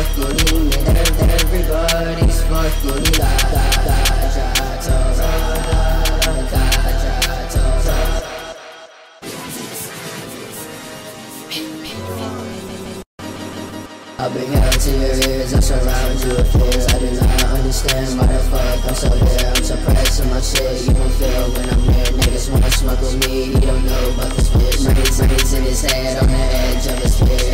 fucking human. Everybody's fucking I'll bring hell to your ears, I'll surround you with fears. I do not understand why the fuck I'm so here. I'm so pressed in my shit, you won't feel when I'm here. Niggas wanna smoke with me, you don't know about this bitch. Brains in his head, on the edge of his fear.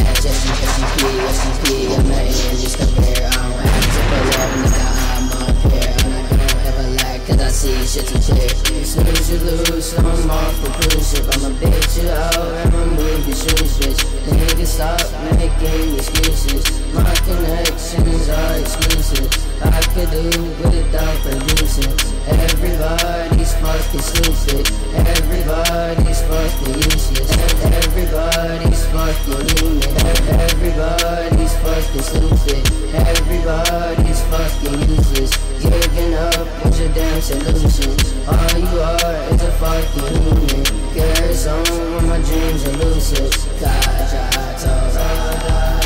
SCP, I'm not in this career. I don't have to pull up, nigga, I'm up here. And I don't ever lag, cause I see shit too clear. You snooze, you lose, so I'm off the cruise ship. I'ma bitch you out and remove your shoes, bitch. Niggas stop making excuses. My connections are exclusive. I could do without producing. Everybody's fucking stupid. Everybody's fucking useless. Everybody's fucking human. Everybody's fucking stupid. Everybody's fucking useless. Giving up with your damn solutions. All you are is a fucking human. Carries on when my dreams are lucid.